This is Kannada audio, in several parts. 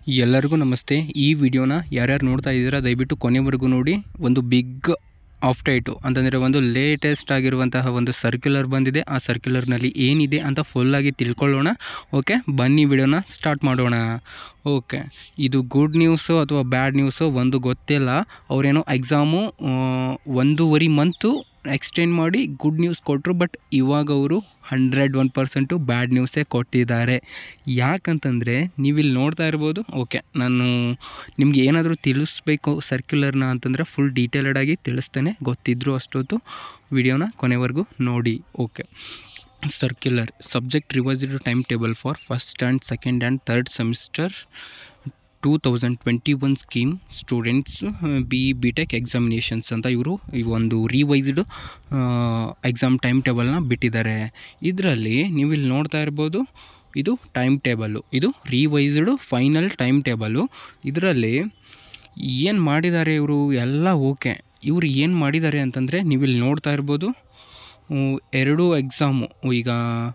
ಎಲ್ಲರಿಗೂ ನಮಸ್ತೆ. ಈ ವಿಡಿಯೋನ ಯಾರ್ಯಾರು ನೋಡ್ತಾ ಇದ್ದೀರಾ ದಯವಿಟ್ಟು ಕೊನೆವರೆಗೂ ನೋಡಿ. ಒಂದು ಬಿಗ್ ಅಪ್ಡೇಟು ಅಂತಂದರೆ ಒಂದು ಲೇಟೆಸ್ಟ್ ಆಗಿರುವಂತಹ ಒಂದು ಸರ್ಕ್ಯುಲರ್ ಬಂದಿದೆ. ಆ ಸರ್ಕ್ಯುಲರ್ನಲ್ಲಿ ಏನಿದೆ ಅಂತ ಫುಲ್ಲಾಗಿ ತಿಳ್ಕೊಳ್ಳೋಣ. ಓಕೆ, ಬನ್ನಿ ವಿಡಿಯೋನ ಸ್ಟಾರ್ಟ್ ಮಾಡೋಣ. ಓಕೆ, ಇದು ಗುಡ್ ನ್ಯೂಸು ಅಥವಾ ಬ್ಯಾಡ್ ನ್ಯೂಸು ಒಂದು ಗೊತ್ತಿಲ್ಲ. ಅವರೇನೋ ಎಕ್ಸಾಮು 1.5 ಮಂತು ಎಕ್ಸ್ಟೆಂಡ್ ಮಾಡಿ ಗುಡ್ ನ್ಯೂಸ್ ಕೊಟ್ಟರು. ಬಟ್ ಇವಾಗ ಅವರು 101% ಬ್ಯಾಡ್ ನ್ಯೂಸೇ ಕೊಟ್ಟಿದ್ದಾರೆ. ಯಾಕಂತಂದರೆ ನೀವಿಲ್ಲಿ ನೋಡ್ತಾ ಇರ್ಬೋದು. ಓಕೆ, ನಾನು ನಿಮ್ಗೆ ಏನಾದರೂ ತಿಳಿಸ್ಬೇಕು ಸರ್ಕ್ಯುಲರ್ನ ಅಂತಂದರೆ ಫುಲ್ ಡೀಟೇಲ್ಡಾಗಿ ತಿಳಿಸ್ತೇನೆ. ಗೊತ್ತಿದ್ದರೂ ಅಷ್ಟೊತ್ತು ವಿಡಿಯೋನ ಕೊನೆವರೆಗೂ ನೋಡಿ. Okay, circular subject revised time table for first and second and third semester 2021 scheme students B Tech examinations ಅಂತ ಇವರು ಒಂದು ರಿವೈಸ್ಡ್ ಎಕ್ಸಾಮ್ ಟೈಮ್ ಟೇಬಲ್ನ ಬಿಟ್ಟಿದ್ದಾರೆ. ಇದರಲ್ಲಿ ನೀವು ಇಲ್ಲಿ ನೋಡ್ತಾ ಇರ್ಬೋದು, ಇದು ಟೈಮ್ ಟೇಬಲ್ಲು, ಇದು ರಿವೈಸ್ಡ್ ಫೈನಲ್ ಟೈಮ್ ಟೇಬಲ್ಲು. ಇದರಲ್ಲಿ ಏನು ಮಾಡಿದ್ದಾರೆ ಇವರು ಎಲ್ಲ ಓಕೆ. ಇವರು ಏನು ಮಾಡಿದ್ದಾರೆ ಅಂತಂದರೆ ನೀವಿಲ್ಲಿ ನೋಡ್ತಾ ಇರ್ಬೋದು, 2 ಎಕ್ಸಾಮು. ಈಗ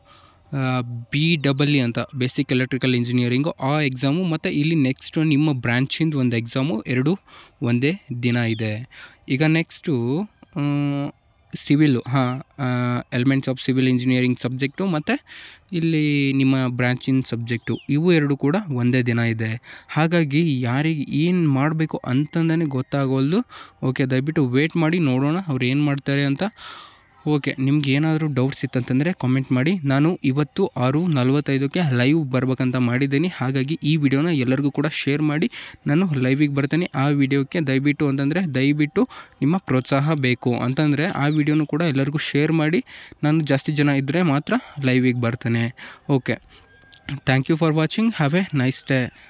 BEE ಅಂತ ಬೇಸಿಕ್ ಎಲೆಕ್ಟ್ರಿಕಲ್ ಇಂಜಿನಿಯರಿಂಗು ಆ ಎಕ್ಸಾಮು, ಮತ್ತು ಇಲ್ಲಿ ನೆಕ್ಸ್ಟು ನಿಮ್ಮ ಬ್ರ್ಯಾಂಚಿಂದು ಒಂದು ಎಕ್ಸಾಮು, 2 ಒಂದೇ ದಿನ ಇದೆ. ಈಗ next civil, elements of civil engineering subject ಮತ್ತು ಇಲ್ಲಿ ನಿಮ್ಮ ಬ್ರ್ಯಾಂಚಿನ ಸಬ್ಜೆಕ್ಟು, ಇವು 2 ಕೂಡ ಒಂದೇ ದಿನ ಇದೆ. ಹಾಗಾಗಿ ಯಾರಿಗೆ ಏನು ಮಾಡಬೇಕು ಅಂತಂದೇ ಗೊತ್ತಾಗೋಲ್ದು. ಓಕೆ, ದಯವಿಟ್ಟು ವೇಟ್ ಮಾಡಿ ನೋಡೋಣ ಅವ್ರು ಏನು ಮಾಡ್ತಾರೆ ಅಂತ. ಓಕೆ, ನಿಮ್ಗೆ ಏನಾದರೂ ಡೌಟ್ಸ್ ಇತ್ತಂತಂದರೆ ಕಾಮೆಂಟ್ ಮಾಡಿ. ನಾನು ಇವತ್ತು 6:45ಕ್ಕೆ ಲೈವ್ ಬರ್ಬೇಕಂತ ಮಾಡಿದ್ದೀನಿ. ಹಾಗಾಗಿ ಈ ವಿಡಿಯೋನ ಎಲ್ಲರಿಗೂ ಕೂಡ ಶೇರ್ ಮಾಡಿ ನಾನು ಲೈವಿಗೆ ಬರ್ತೀನಿ. ಆ ವಿಡಿಯೋಕ್ಕೆ ದಯವಿಟ್ಟು ನಿಮ್ಮ ಪ್ರೋತ್ಸಾಹ ಬೇಕು ಅಂತಂದರೆ ಆ ವಿಡಿಯೋನು ಕೂಡ ಎಲ್ಲರಿಗೂ ಶೇರ್ ಮಾಡಿ. ನಾನು ಜಾಸ್ತಿ ಜನ ಇದ್ದರೆ ಮಾತ್ರ ಲೈವಿಗೆ ಬರ್ತೇನೆ. Okay, thank you for watching. Have a nice day.